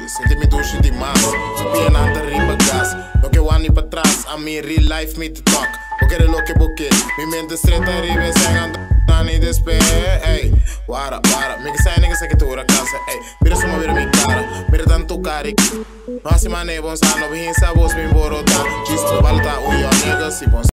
senti me duche demais. Pena anta riba gas, no que one para trás, a mim real life me te talk. O que é louco porque, mi mente estreita riba sem Nani despe, ey, wara, me que sai nigga que tu cansa, ey, mira só mira mi cara, mira tanto cari, não assim mané bom sa, não vem essa voz me borota, diz pra voltar o yo nigga se bom